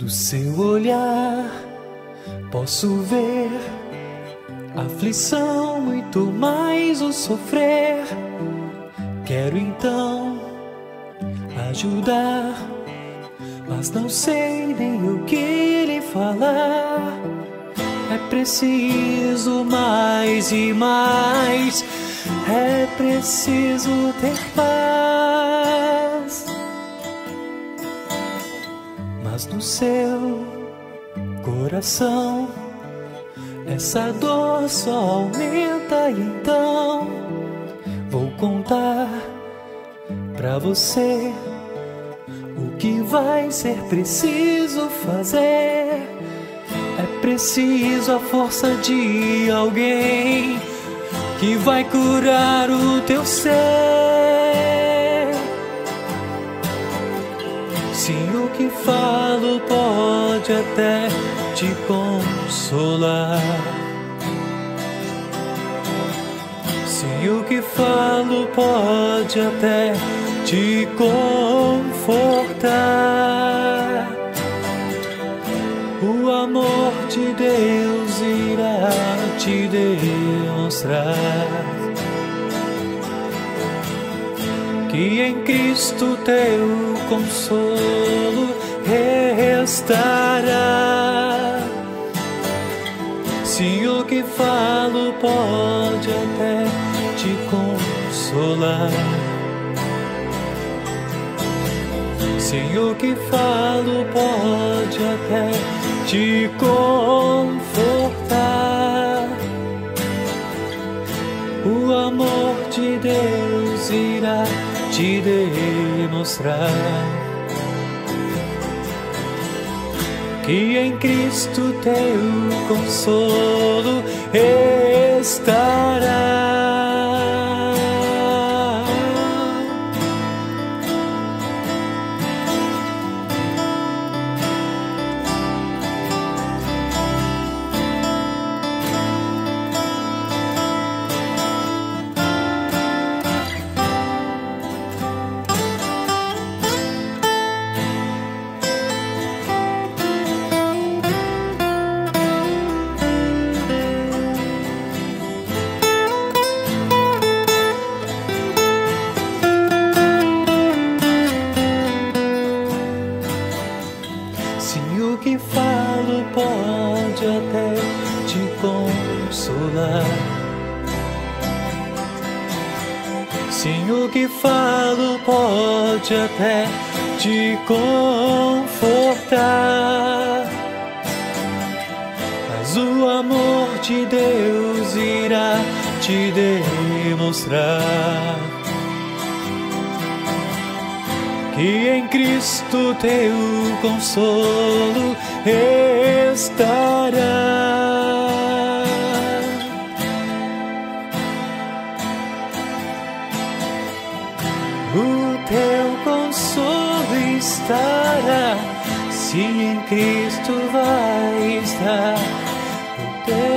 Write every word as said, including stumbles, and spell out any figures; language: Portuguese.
Do seu olhar posso ver aflição, muito mais o sofrer. Quero então ajudar, mas não sei nem o que lhe falar. É preciso mais e mais, é preciso ter paz. Mas no seu coração essa dor só aumenta, e então vou contar pra você o que vai ser preciso fazer. É preciso a força de alguém que vai curar o teu ser. Se o que falo pode até te consolar, se o que falo pode até te confortar, o amor de Deus irá te demonstrar que em Cristo teu consolo restará. Se o que falo pode até te consolar, se o que falo pode até te confortar, o amor de Deus irá te demonstrar que em Cristo teu consolo estará. Se o que falo pode até te consolar, se o que falo pode até te confortar, mas o amor de Deus irá te demonstrar que em Cristo teu consolo estará. O teu consolo estará, se em Cristo vai estar o teu